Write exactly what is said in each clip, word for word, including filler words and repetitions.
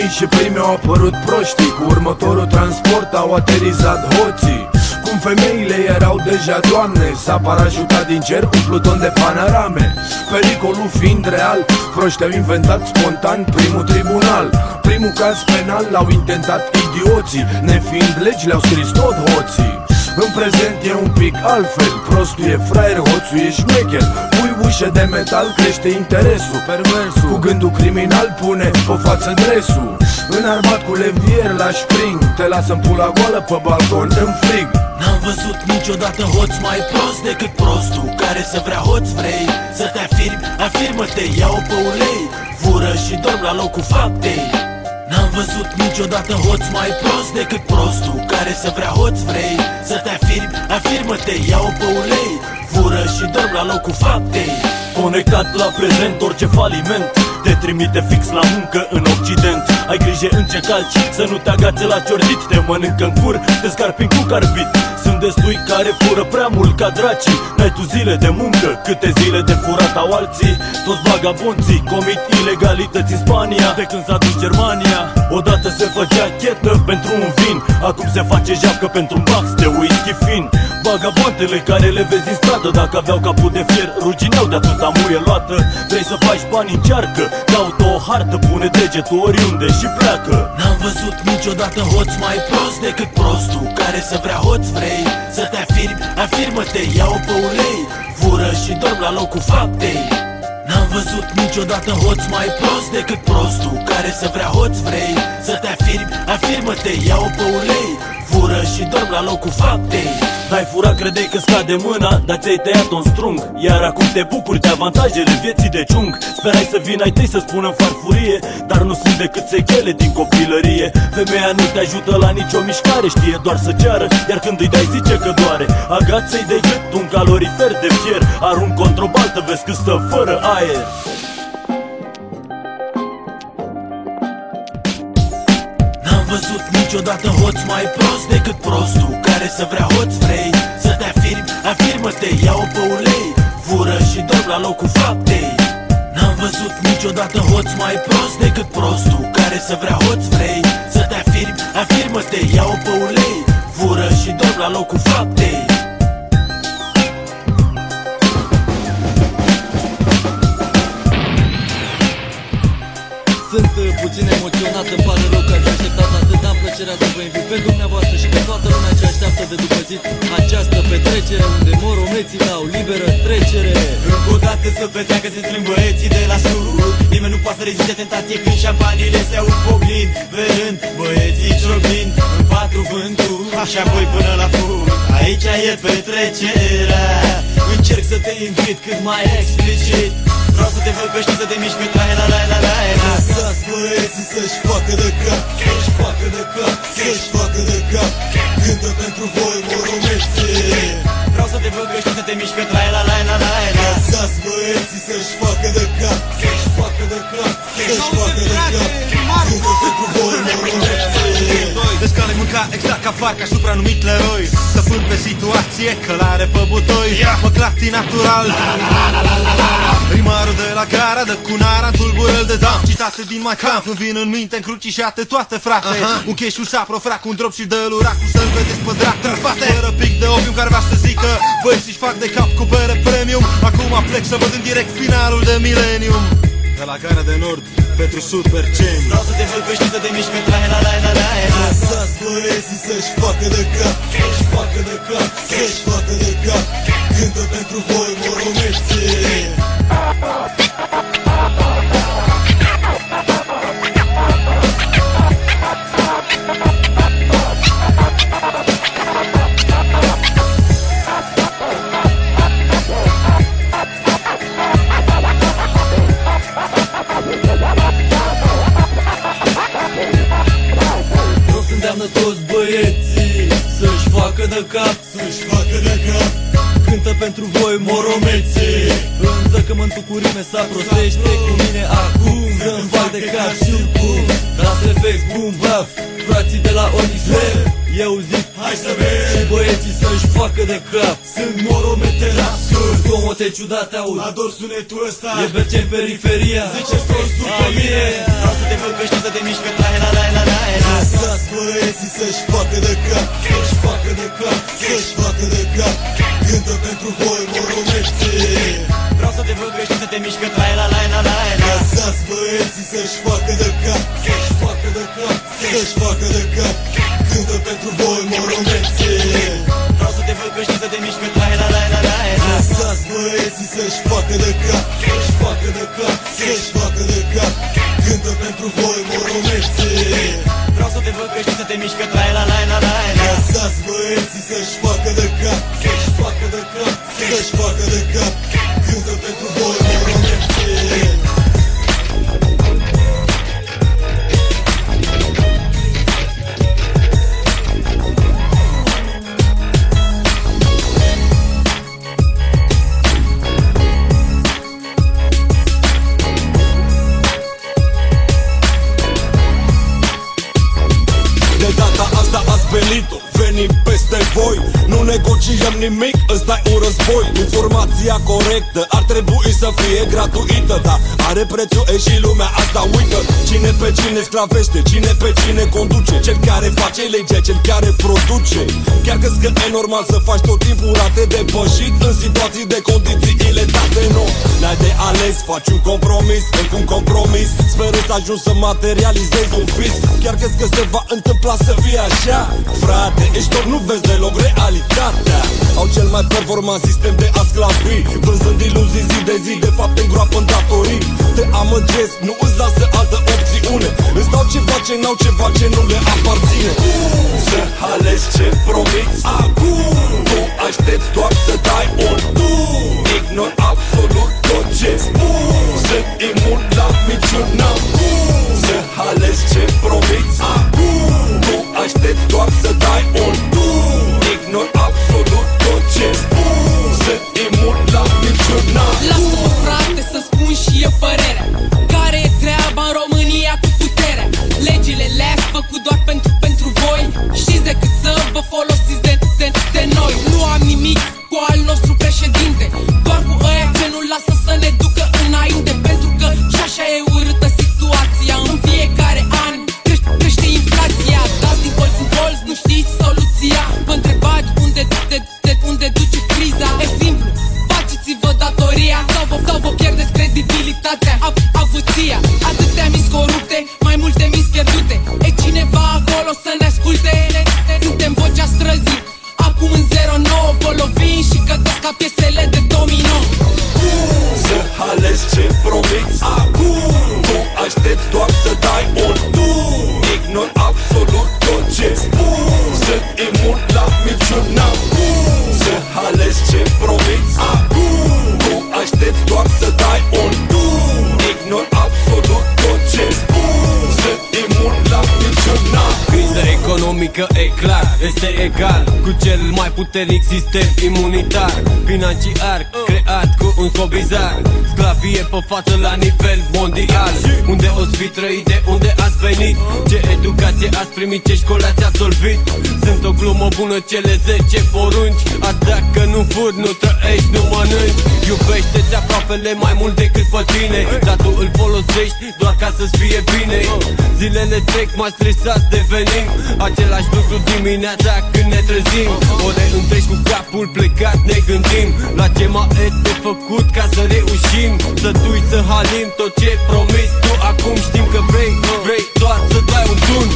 Primii și primii au apărut proștii, cu următorul transport au aterizat hoții. Cum femeile erau deja doamne, s-a parajutat din cer un pluton de panorame. Pericolul fiind real, proștii au inventat spontan primul tribunal. Primul caz penal l-au intentat idioții, nefiind legi le-au scris tot hoții. În prezent e un pic altfel, prostul e fraier, hoțul e șmecher. Pui ușă de metal, crește interesul, perversul cu gândul criminal pune o față dresul. Înarmat cu levier la spring, te lasă în pula goală pe balcon în frig. N-am văzut niciodată hoț mai prost decât prostul care să vrea hoț vrei să te afirmi, afirmă-te, ia-o pe ulei, fură și dorm la locul faptei. N-am văzut niciodată hoț mai prost decât prostul care să vrea hoț vrei să te afirmi, afirmă-te, ia-o pe ulei, fură și dorm la locul faptei. Conectat la prezent, orice faliment te trimite fix la muncă în Occident. Ai grijă în ce calci, să nu te agațe la ciordit. Te mănâncă în cur, te scarpin cu carbit. Sunt destui care fură prea mult ca dracii. N-ai tu zile de muncă, câte zile de furat au alții. Toți vagabonții comit ilegalități în Spania de când s-a dus Germania. Odată se făcea chetă pentru un vin, acum se face japcă pentru un box de whisky fin. Vagabondele care le vezi în stradă, dacă aveau capul de fier, rugineau de atâta muie luată. Vrei să faci bani, încearcă, caută o hartă, pune degetul oriunde și pleacă. N-am văzut niciodată hoț mai prost decât prostul care să vrea hoț vrei să te afirmi, afirmă-te, ia-o pe ulei, fură și dorm la locul faptei. N-am văzut niciodată hoț mai prost decât prostul care să vrea hoț vrei să te afirmi, afirmă-te, ia-o pe ulei, fură și dorm la locul faptei. Ai furat, credeai că scade mâna, dar ți-ai tăiat-o în strung. Iar acum te bucuri de avantajele vieții de ciung. Sperai să vină ai tăi să spună în farfurie, dar nu sunt decât sechele din copilărie. Femeia nu te ajută la nicio mișcare, știe doar să ceară, iar când îi dai zice că doare. Agață-i de gât un calorifer de fier, arunc într-o baltă, vezi că stă fără aer. N-am văzut niciodată hoț mai prost decât prostul care să vrea hoț vrei să te afirmi, afirmă-te, ia-o pe ulei, fură și dorm la locul faptei. N-am văzut niciodată hoț mai prost decât prostul care să vrea hoț vrei să te afirmi, afirmă-te, ia-o pe ulei, fură și dorm la locul faptei. Sunt puțin emoționat, îmi pare rău că ați așteptat atât. Am plăcerea să vă invit pe dumneavoastră și pe toată lumea ce așteaptă de după zi această petrecere unde moromeții dau liberă trecere. Încă o dată să petreacă, se strâng băieții de la sud. Nimeni nu poate să reziste tentație când șampaniile se aud poglind, verând băieții ciocnind în patru vântul și apoi până la fund. Aici e petrecerea, încerc să te invit cât mai explicit. Vreau să te văd pe știi să te miști cât la la la la la. Lăsați băieții să-și facă de cap, să-și facă de cap, să-și facă de cap. Cântă pentru voi moromeții. Vreau să te văd pe știi să te miști cât la la la la la. Lăsați băieții să-și facă de cap, să-și facă de cap, să-și facă de cap. Cântă pentru voi moromeții. Deci care mânca exact ca farca supranumit leoi, stăpân pe situație, călare pe butoi. Mă clacti natural, rimarul de la gara, dă cu nara, tulbură-l de dam. Citate din mai camp, îmi vin în minte încrucișate toate, frate. Un cheșul sapro, frac, un drop și dă luracul să-l vedeți pe drac, trăfate. Fără pic de opium care vrea să zică băieții-și fac de cap cu bere premium. Acum plec să văd în direct finalul de milenium. De la Gara de Nord, pentru Sud Berceni. Vreau să te văd pe știi să te miști cât la la la la la. Lăsați băieții să-și facă de cap, să-și facă de cap, să-și facă de cap. Cântă pentru voi moromeții. Îndeamnă toți băieții să-și facă de cap, să-și facă de cap. Cântă pentru voi moromeții. În zăcământul cu rime s-a prostește cu mine acum. Să-mi fac de cap și bum, das reflex, boom, baf. Frații de la Onyx Rap, eu zic hai să merg. Și băieții să-și facă de cap, sunt moromete la sur. poate ciudat aud. Ador sunetul ăsta, e merge în periferia. Ziceți toți după mine. Vreau să te văd că știi să te mișcă. Trai la la la la la. Lăsați băieții să-și facă de cap, să-și facă de cap, să-și facă de cap. Cântă pentru voi moromeții. Vreau să te văd că știi să te mișcă. Trai la la la la la. Lăsați băieții să-și facă de cap, să-și facă de cap, să-și facă de cap. Cântă pentru voi moromeții. Vreau să te văd că știi să te mișcă. Trai la la la la la. Lăsați băieții să-și facă de cap, să-și facă de cap, să-și facă de cap. Cântă pentru voi moromeții. Vreau să te văd că știi să te mișcă. Trai la la la la la. Lăsați băieții să-și facă de cap, să-și facă de cap, să-și facă de cap. Cântă pentru voi moromeții. Venim peste voi, nu negociem nimic, îți dai un război. Informația corectă ar trebui să fie gratuită, dar are prețul, e și lumea asta uită. Cine pe cine sclavește, cine pe cine conduce, cel care face legea, cel care produce. Chiar crezi că e normal să faci tot timpul rate depășit în situații de condițiile date? Nu, n-ai de ales, faci un compromis, încă un compromis. Speră să ajungi să materializezi un vis. Chiar crezi că se va întâmpla să fie așa? Frate, ești ori nu vezi deloc realitatea. Au cel mai performant sistem de a sclavi, vânzând iluzii zi de zi, de fapt îngroapă în datorii. Te amăgesc, nu îți lasă altă opțiune. Îți dau ceva ce n-au, ceva ce nu le aparține. Să alegi ce promiți acum. Tu aștepți doar să dai un tu. Ignor absolut tot ce spun. Sunt imun la minciună. Să alegi ce promiți acum. Tu aștepți doar să dai un tu. Ignor absolut tot ce spun. Sunt imun la minciună. Lasă-mă, frate, să spun și eu părerea. Care e treaba în România cu puterea? Legile le-ați făcut doar pentru, pentru voi. Știți decât să vă folosiți de, de, de noi. Nu am nimic cu al nostru președinte, doar cu ăia ce nu lasă să ne ducă înainte. Pentru că și așa e urâtă situația. În fiecare an crește, crește inflația. Dați din colț în colț, nu știți soluția. Vă întrebați unde, de, de, unde duce criza. E simplu, faceți-vă datoria sau vă, sau vă pierdeți credibilitatea, av, avuția. Atâtea minți corupte, mai multe minți pierdute. E cineva acolo să ne asculte? Suntem vocea străzii, acum în zero nouă vă lovim și cădesc ca piesele de domino. Să alegi ce promiți acum. Tu aștepți doar să dai un tu. Ignor absolut tot ce spun. Sunt imun la minciună. Să alegi ce promiți acum. Tu aștepți doar să dai un tu. Ignor absolut tot ce spun. Sunt imun la minciună. Criza economică e clar, este egal cu cel mai puternic sistem imunitar financiar creat cu un scop bizar. Sclavie pe față la nivel mondial. Unde oți fi trăit, de unde ați venit, ce educație ați primit, ce școală ați absolvit. Sunt o glumă bună cele zece porunci. Azi dacă nu furi, nu trăiești, nu mănânci. Iubește-ți aproapele mai mult decât pe tine, dar tu îl folosești doar ca să-ți fie bine. Zilele trec, mai stresați devenim. Același lucru dimineața când ne trezim. Ore întregi cu capul plecat ne gândim la ce mai e de făcut ca să reușim. Să tui, să halim tot ce promiți tu. Acum știm că vrei, vrei doar să dai un tun.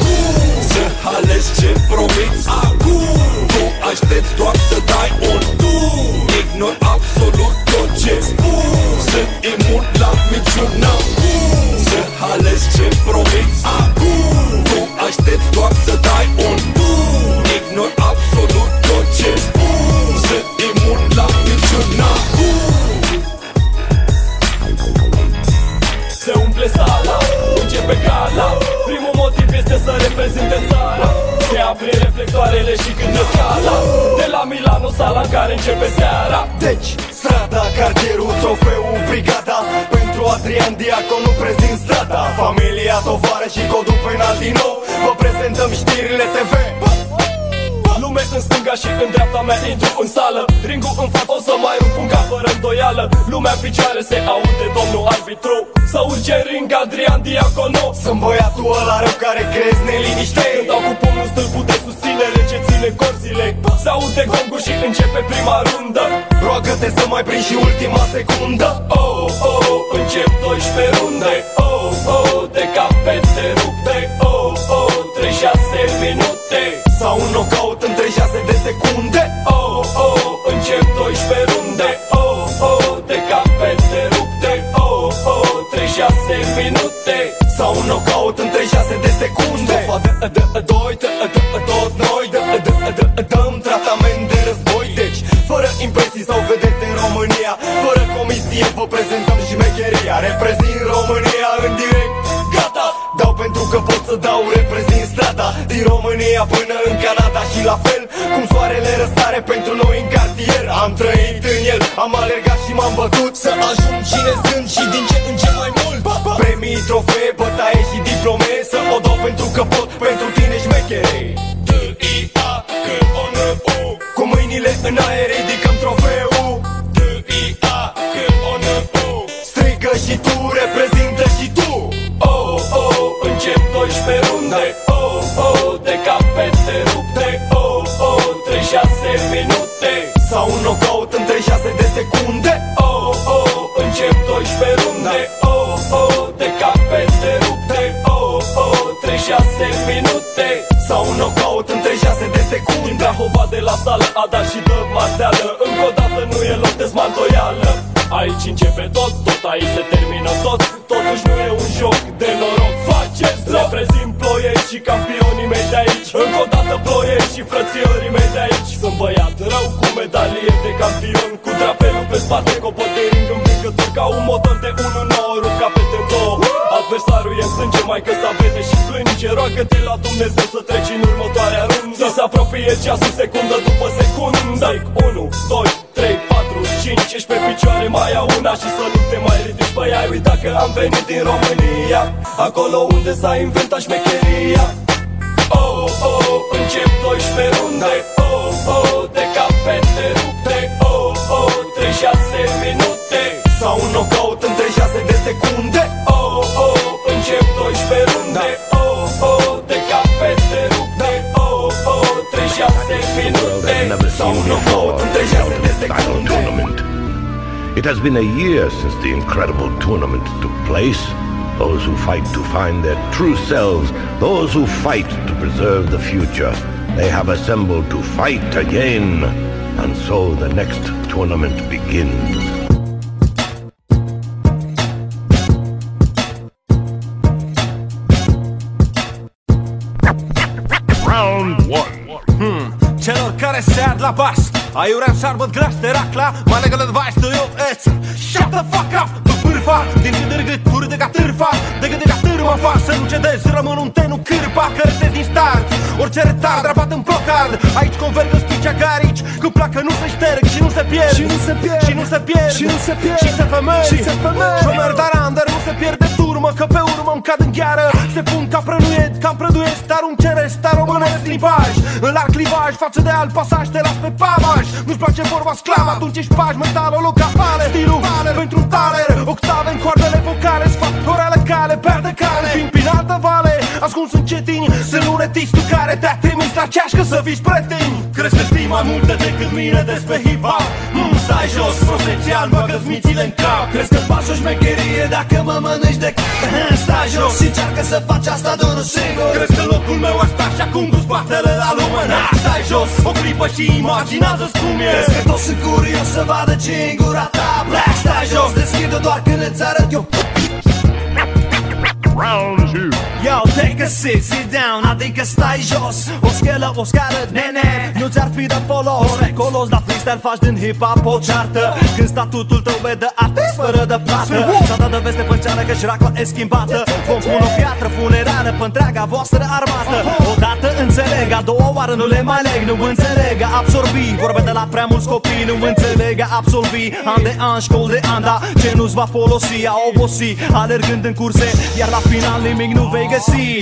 Să alegi ce promiți acum. Tu aștepți doar să dai un tu. Ignor absolut tot ce spun. Sunt imun la minciună. Să alegi ce promiți acum. Tu aștepți doar să dai un tu. Ignor absolut tot ce spun. Sunt imun la minciună. Se umple sala, începe gala. Primul motiv este să reprezinte țara. Se aprin reflectoarele și cântă scala. De la Milano, sala în care începe seara. Deci, strada, cartierul, trofeul, brigada. Pentru Adrian Diaconu prezint strada. Familia, tovară și codul penal din nou. Vă prezentăm știrile T V. Lume în stânga și în dreapta mea intru în sală. Ringul în față o să mai rup un cap fără îndoială. Lumea în picioare se aude domnul arbitru. Să urce în ring Adrian Diaconu. Sunt băiatul ăla rău care crezi neliniște. Când dau cu pomnul stâlpul de susținere ce ține corzile. Se aude gongul și începe prima rundă. Roagă-te să mai prind și ultima secundă. Oh, oh, încep doisprezece runde. Oh, oh, de capete rupte. Oh, oh, treizeci și șase minute. Sau un knockout în treizeci și șase de secunde. Oh, oh, încep doisprezece runde. Oh, oh, de capete rupte. Oh, oh, treizeci și șase minute. Sau un knockout în treizeci și șase de secunde. Stofa dă, dă, doi, dă, dă, tot noi. Dă, dă, dă, dăm tratament de război. Deci, fără impresii sau vedete în România, fără comisie vă prezentăm și mecheria. Reprezint România în direct, gata. Dau pentru că pot să dau, reprezint strada. Din România până în Canada și la fel cum soarele răsare pentru noi în cartier. Am trăit în el, am alergat și m-am bătut să ajung cine sunt și din ce în ce mai mult. Premii, trofee, bătaie și diplome, să o dau pentru că pot, pentru tine șmechere. D I A C O N U. Cu mâinile în aer ridicăm trofeul. D I A C O N U. Strigă și tu, reprezintă și tu. Oh, oh, încep doisprezece runde. Oh, oh, de capete rupte. Oh, oh, treizeci și șase minute. Sau un knockout în treizeci și șase de secunde. Oh, oh, încep doisprezece runde. Oh, oh, de capete rupte. Oh, oh, treizeci și șase minute. Sau un knockout în treizeci și șase de secunde. Drahova de la sală a dat și dă marteală. Încă o dată nu e loc de smantoială. Aici începe tot, tot aici se termină tot. Totuși nu e un joc de noroc. Faceți loc! Reprezint Ploiești și campionii mei de aici. Încă o dată Ploiești și frățiorii mei de aici. Sunt băiat rău cu medalie de campion, cu drapelul pe spate, copot de ring învingător. Ca un motor de unu nouă rup capete în două. Adversarul e în sânge, mai că s-a vede și plânge. Roagă-te la Dumnezeu să treci în următoarea rundă. Să se apropie ceasul secundă după secundă. Zic unu, doi, trei, patru, cinci. Ești pe picioare, mai au una și să nu te mai ridici. Băi, ai uitat că am venit din România, acolo unde s-a inventat șmecheria. Oh, oh, încep doisprezece runde. Oh, oh, de capete rupte. Oh, oh, treizeci și șase minute. Sau un knockout în treizeci și șase de secunde. Oh, oh, încep doisprezece runde. Oh, oh, de capete rupte. Oh, oh, treizeci și șase minute. Sau un knockout în treizeci și șase de secunde. It has been a year since the incredible tournament took place. Those who fight to find their true selves, those who fight to preserve the future, they have assembled to fight again. And so the next tournament begins. Round one. Hmm. Celor care se ard la bas, aiurea șarbăt graș de racla. My legal advice to you is shut the fuck up. Tu pârfa, din gândări de ca târfa. De gândări ca târma fac să nu cedezi, rămân un tenu cârpa. Că restezi din start, orice retard rapat în procard. Aici convergă spicea garici, cu placă nu se șterg și nu se pierd. Și nu se pierd, și nu se pierd, și nu se pierd, și se femei, și se femei. Șomer dar under, nu se pierde turmă, că pe urmă îmi cad în gheară. Se pun ca prănuiet, ca prăduiesc, dar un ceresc, dar românesc limbaj. În larg clivaj, față de alt pasaj, te las pe pavaj. Nu-ți place vorba sclav, atunci ești paj, metal, locale. Stilul pentru un taler, octave în coardele vocale. Sfatoreală cale, perde cale, vin prin altă vale. Ascuns în cetini, sunt lunetistul care te-a trimis la ceașcă să fii pretini. Crezi că știi mai multe decât mine despre hip-hop? Mm, stai jos, prosențial, bagă-ți mințile în cap. Crezi că faci o șmecherie dacă mă mănânci de c***? Stai jos și încearcă să faci asta de unul singur. Crezi că locul meu aș sta și acum cu spatele la lumână? Stai jos, o clipă și imaginează-ți cum e. Crezi că toți sunt curios să vadă ce e în gura ta? Black, stai jos, deschide-o doar când îți arăt eu. Round two. Yo, take a seat, sit down, adică stai jos. O schelă, o scară, nene, nu ți-ar fi de folos. Colos la freestyle faci din hip-hop o ceartă. Când statutul tău e de artist fără de plată. S-a dat de veste pânceană că șracla e schimbată. Vom pune o piatră funerară pe întreaga voastră armată. Odată înțeleg, a doua oară nu le mai leg. Nu înțeleg, a absorbi vorbe de la prea mulți copii. Nu înțeleg, a absolvi an de an, școli de an, da, ce nu-ți va folosi. A obosi, alergând în curse, iar la final nimic nu vei găsi.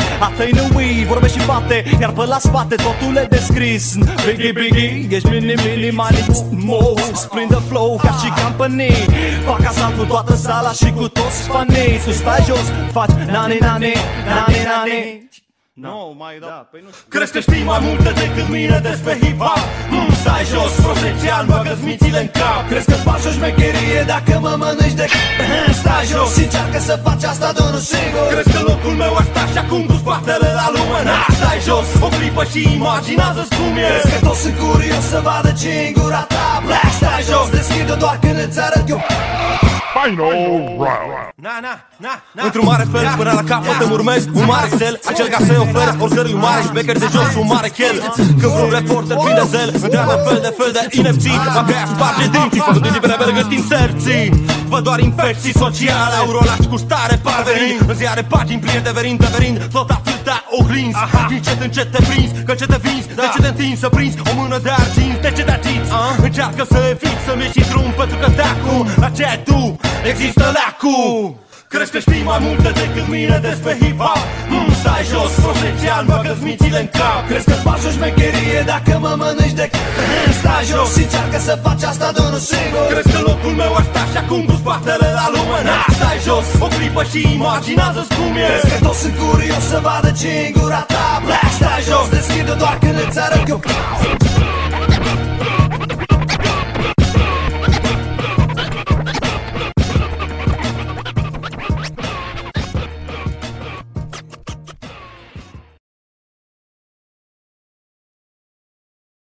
Atei nu ui, vorbe și fapte, iar pe la spate totul e descris. Biggie, Biggie, ești mini, mini, mani, mo, sprint the flow ca și company. Fac asalt cu toată sala și cu toți fanii. Tu stai jos, faci nani, nani, nani, nani. No, mai da, păi nu știu. Crezi că știi mai multe decât mine despre hip-hop? Mm, stai jos, vreo zece ani, bagă-ți mințile în cap. Crezi că-ți faci o șmecherie dacă mă mănânci de c***? Stai jos și încearcă să faci asta de unul singur. Crezi că locul meu aș sta și acum cu spatele la lume? Na, stai jos, o clipă și imaginează-ți cum e. Crezi că toți sunt curios să vadă ce e în gura ta? Black, stai jos, deschide-o doar când îți arăt eu. Final round. Na, na, na, na. Într-un mare fel, până la capăt îmi urmez un mare cel. Acel ca să-i ofere oricărui un mare șbecher de jos un mare chel. Când vreun reporter plin de zel întreabă fel de fel de inepții, abia sparge dinții, făcând libere mergând inserții. Văd doar infecții sociale, aurolași cu stare parvenind. În ziare pagini pline de verind, deverind tot atâta oglinzi. Încet, încet te prinzi, că ce te vinzi, de ce te întinzi să prinzi o mână de argint, de ce te agiți. Încearcă să eviți să-mi ieși drum, pentru că de acum la ce ai tu există lacu. Crezi că știi mai multe decât mine despre hip-hop? Mm, stai jos, vreo zece ani, bagă-ți mințile în cap. Crezi că-ți faci o șmecherie dacă mă mănânci de c***? Stai jos și încearcă să faci asta de unul singur. Crezi că locul meu aș sta și acum cu spatele la lume? Na, stai jos, o clipă și imaginează-ți cum e. Crezi că toți sunt curios să vadă ce e în gura ta? Black, stai jos, deschide-o doar când îți arăt eu.